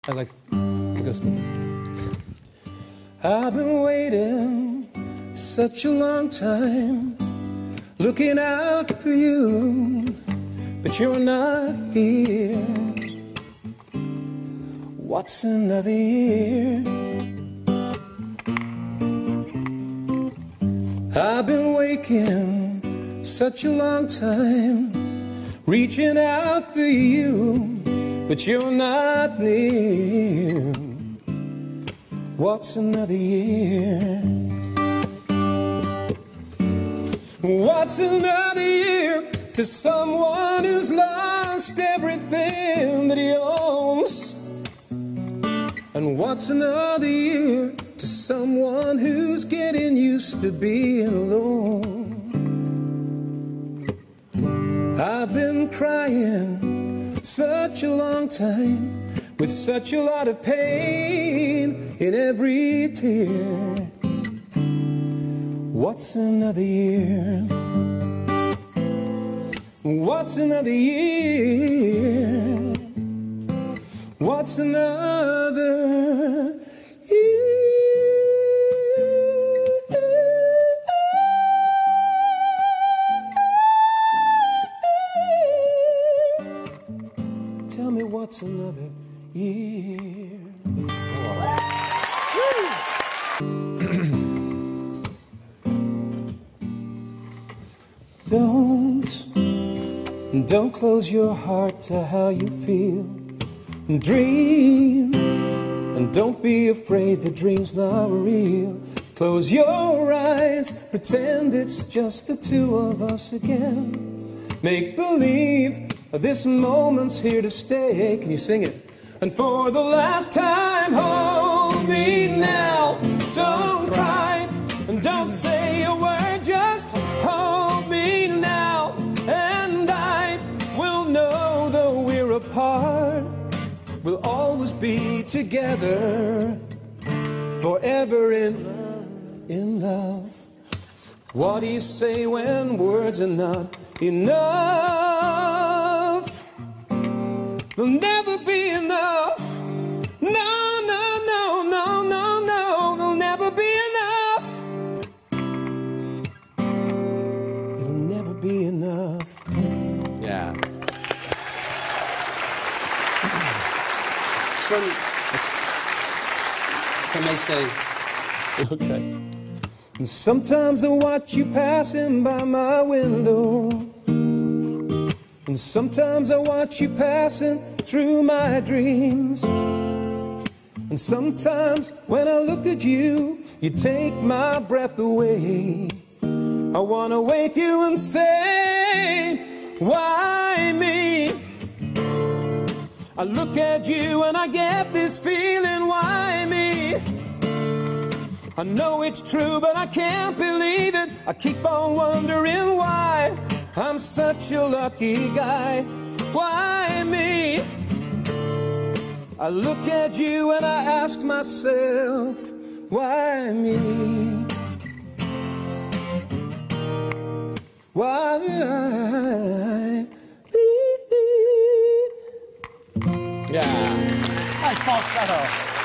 I like it goes. I've been waiting such a long time, looking out for you, but you're not here. What's another year? I've been waking such a long time, reaching out for you, but you're not near. What's another year? What's another year to someone who's lost everything that he owns? And what's another year to someone who's getting used to being alone? I've been crying such a long time, with such a lot of pain in every tear. What's another year? What's another year? What's another year? Tell me what's another year? Don't close your heart to how you feel. Dream, and don't be afraid the dream's not real. Close your eyes, pretend it's just the two of us again. Make believe this moment's here to stay. Can you sing it? And for the last time, hold me now. Don't cry, and don't say a word, just hold me now. And I will know, though we're apart, we'll always be together, forever in love. What do you say when words are not enough? They'll never be enough. No, no, no, no, no, no. They'll never be enough. It'll never be enough. Yeah. If I may say, okay. And sometimes I watch you passing by my window, and sometimes I watch you passing through my dreams. And sometimes when I look at you, you take my breath away. I wanna wake you and say, why me? I look at you and I get this feeling, why me? I know it's true, but I can't believe it. I keep on wondering why. I'm such a lucky guy. Why me? I look at you and I ask myself, why me? Why me? yeah. Nice falsetto.